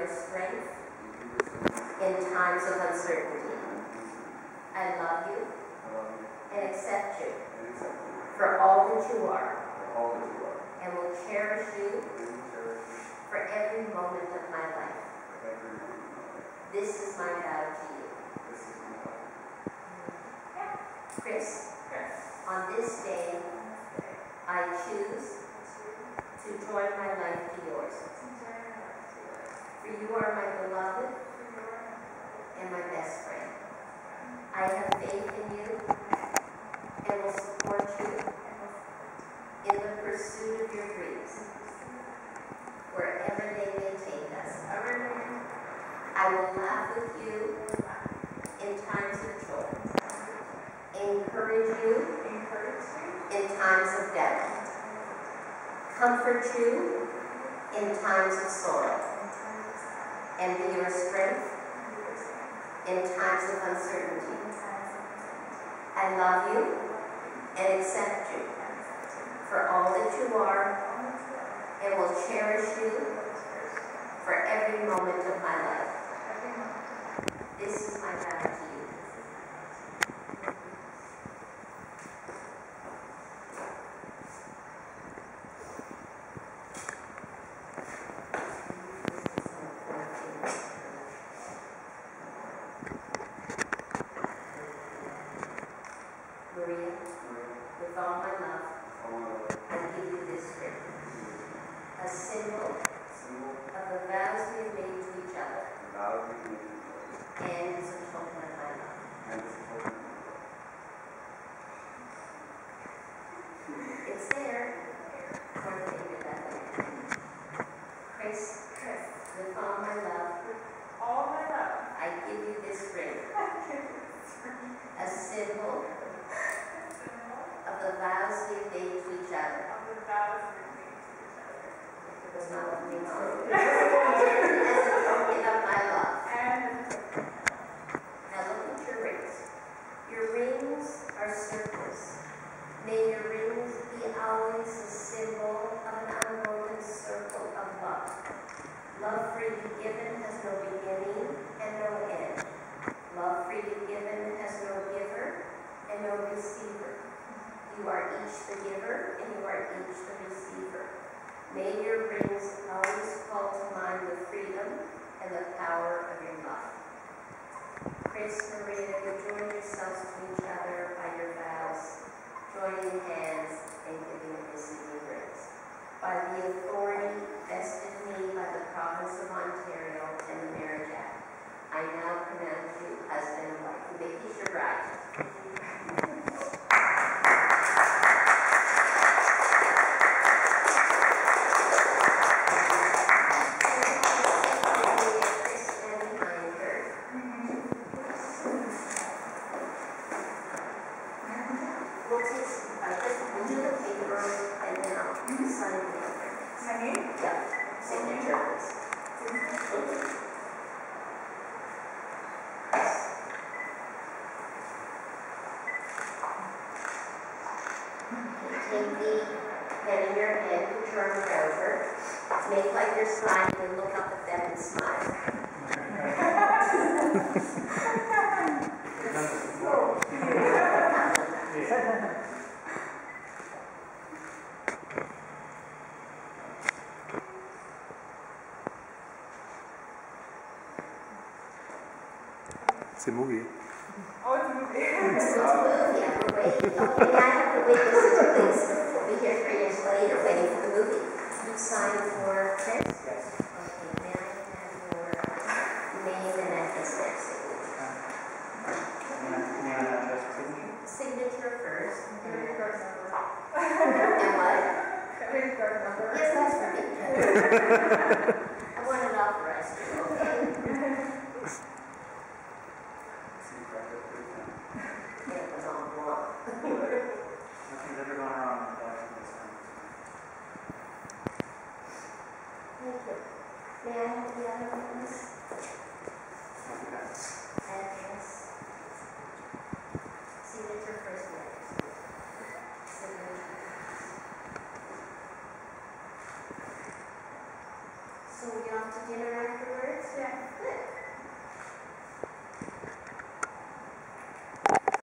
your strength in times of uncertainty. I love you and accept you for all that you are, and will cherish you for every moment of my life. This is my vow to you. Chris, on this day, I choose to join my life to yours. For you are my beloved and my best friend. I have faith in you and will support you in the pursuit of your dreams, wherever they may take us. I will laugh with you in times of joy, encourage you in times of doubt, comfort you in times of sorrow, and be your strength in times of uncertainty. I love you and accept you for all that you are, and will cherish you for every moment of my life. This is my vow to you. Maria, with all my love, I give you this ring, a symbol of the vows we have made to each other, and as a token of my love. It's there. One thing that Chris, with all my love, I give you this ring, a symbol of the vows we have made to each other. It was not what we wanted. As a token of my love. Now look at your rings. Your rings are circles. May your rings be always a symbol of an unbroken circle of love. Love freely given has no beginning and no end. Love freely given has no giver and no receiver. You are each the giver and you are each the receiver. May your rings always call to mind the freedom and the power of your love. Chris, Maria, you join yourselves to each other by your vows, joining hands and giving receiving rings. By the authority vested in me by the province of Ontario and the Marriage Act, I now pronounce you husband and wife. You may kiss your bride. Take the pen in your hand, put your arm around her, make like you're smiling and look up at them and smile. It's a movie. Oh, it's a movie. It's a movie, yeah, we're waiting. Okay, I have to wait this please. We'll be here 3 years later waiting for the movie. You sign for Chris? Yes. Okay, may I have your name and address there, signature? Signature first. Credit card number. And what? Credit card number. Yes, that's for me. I want it authorized too, okay? It was on block. Nothing's ever gone wrong with that this time. Thank you. May I have the other ones?